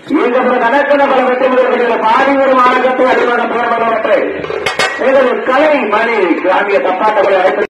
நடக்கிற பல வெற்றிமுறைகளில் பாடியூர் மாநகரத்தை அடிவான போராட்டத்தை கலைமணி கிராமிய தப்பாட்டங்களை அழைத்து